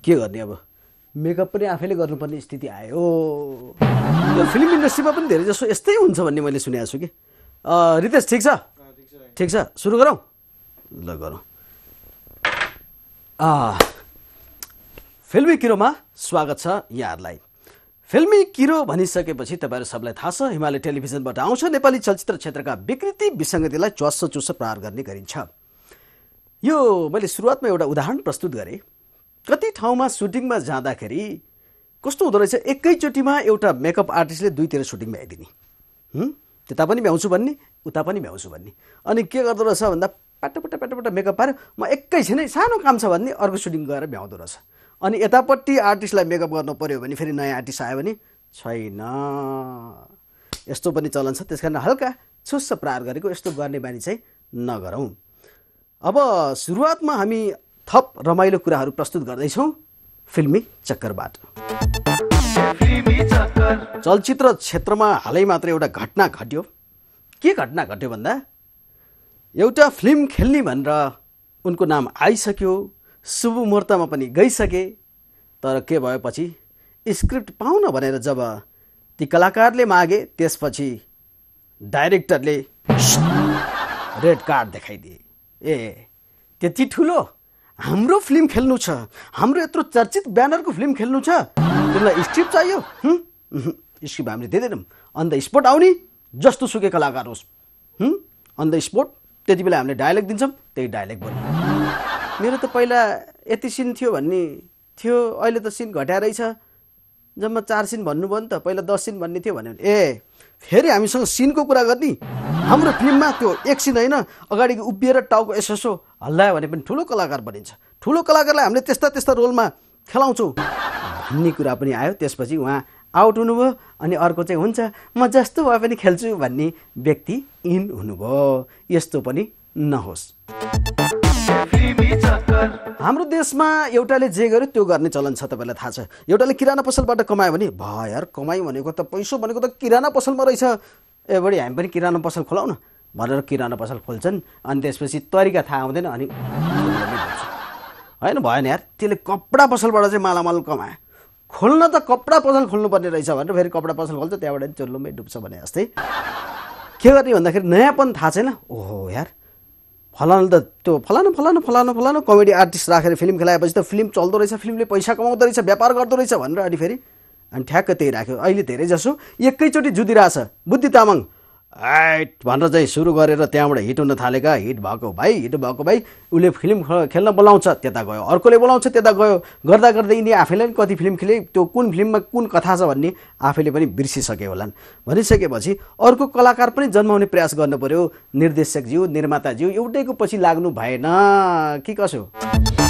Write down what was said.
के गर्ने अब मेकअप पनि आफैले गर्नुपर्ने स्थिति आयो यो फिल्म इन्डस्ट्रीमा पनि धेरै जसो यस्तै हुन्छ भन्ने मैले सुनेको छु कि रितेश ठिक छ ठिक छ सुरु गरौँ ल गरौँ फिल्मी किरोमा स्वागत छ यहाँहरूलाई फिल्मी किरो भनिसकेपछि तपाईँहरू सबलाई थाहा छ हिमालय टेलिभिजनबाट आउँछ नेपाली चलचित्र क्षेत्रका विकृति विसङ्गतिलाई चुच्च प्रहार गर्ने गरिन्छ यो मैले सुरुवातमा एउटा उदाहरण प्रस्तुत गरेँ कति ठाउँमा सुटिङमा जाँदाखेरि कस्तो हुँदो रहेछ एकैचोटिमा एउटा मेकअप आर्टिस्टले दुईतिर सुटिङमा आइदिने त्यता पनि भ्याउँछु भन्ने उता पनि भ्याउँछु भन्ने अनि के गर्दो रहेछ भन्दा पाटोपट्टा मेकअप पार्यो म एकैछिनै सानो काम छ भन्ने अर्को सुटिङ गएर भ्याउँदो रहेछ अनि यतापट्टि आर्टिस्टलाई मेकअप गर्नु पर्यो भने फेरि नयाँ आर्टिस्ट आयो भने छैन यस्तो पनि चलन छ त्यस कारण हल्का चुच्च प्रहार गरेको यस्तो गर्ने बानी चाहिँ नगरौँ अब सुरुवातमा हामी थप रमाइलो कुराहरू प्रस्तुत गर्दैछौँ फिल्मी चक्करबाट चलचित्र क्षेत्रमा हालै मात्र एउटा घटना घट्यो के घटना घट्यो भन्दा एउटा फिल्म खेल्ने भनेर उनको नाम आइसक्यो शुभ मुहुर्तमा पनि गइसके तर के भएपछि स्क्रिप्ट पाउन भनेर जब ती कलाकारले मागे त्यसपछि डाइरेक्टरले रेड कार्ड देखाइदिए ए त्यति ठुलो हाम्रो फिल्म खेल्नु छ हाम्रो यत्रो चर्चित ब्यानरको फिल्म खेल्नु छ तिमीलाई स्क्रिप्ट चाहियो स्क्रिप्ट हामीले दिँदैनौँ अन द स्पोट आउने जस्तो सुकै कलाकार होस् अन द स्पोट त्यति बेला हामीले डायलग दिन्छौँ त्यही डायलग बोल्नु मेरो त पहिला यति सिन थियो भन्ने थियो अहिले त सिन घट्या रहेछ जम्मा 4 सिन भन्नुभयो नि त पहिला 10 सिन भन्ने थियो भने ए फेरि हामीसँग सिनको कुरा गर्ने हाम्रो फिल्ममा त्यो एक सिन होइन अगाडि उभिएर टाउको यसो हल्लायो भने पनि ठुलो कलाकार बनिन्छ ठुलो कलाकारलाई हामीले त्यस्ता रोलमा खेलाउँछौँ भन्ने कुरा पनि आयो त्यसपछि उहाँ आउट हुनुभयो अनि अर्को चाहिँ हुन्छ म जस्तो भए पनि खेल्छु भन्ने व्यक्ति इन हुनुभयो यस्तो पनि नहोस् हाम्रो देशमा एउटाले जे गर्यो त्यो गर्ने चलन छ तपाईँलाई थाहा छ एउटाले किराना पसलबाट कमायो भने भयो यार कमाइ भनेको त पैसो भनेको त किराना पसलमा रहेछ ए बढी हामी पनि किराना पसल खोलाउँ न भनेर किराना पसल खोल्छन् अनि त्यसपछि तरिका थाहा हुँदैन अनि होइन भएन यार त्यसले कपडा पसलबाट चाहिँ मालामाल कमायो खोल्न त कपडा पसल खोल्नुपर्ने रहेछ भनेर फेरि कपडा पसल खोल्छ त्यहाँबाट चुल्लुमै डुब्छ भने जस्तै के गर्ने भन्दाखेरि नयाँपन थाहा छैन ओहो यार फलानु त त्यो फलानु कमेडी आर्टिस्ट राखेर फिल्म खेलाएपछि त फिल्म चल्दो रहेछ फिल्मले पैसा कमाउँदो रहेछ व्यापार गर्दो रहेछ भनेर अनि फेरि अनि ठ्याक्क त्यही राख्यो अहिले धेरै जसो एकैचोटि जुदिरहेछ बुद्धि तामाङ हाइट भनेर चाहिँ सुरु गरेर त्यहाँबाट हिट हुन थालेका हिट भएको भाइ उसले फिल्म खेल्न बोलाउँछ त्यता गयो अर्कोले बोलाउँछ त्यता गयो गर्दा यिनी आफैले पनि कति फिल्म खेले त्यो कुन फिल्ममा कुन कथा छ भन्ने आफैले पनि बिर्सिसके होलान् भनिसकेपछि अर्को कलाकार पनि जन्माउने प्रयास गर्नु पर्यो निर्देशकज्यू निर्माताज्यू एउटैको पछि लाग्नु भएन कि कसो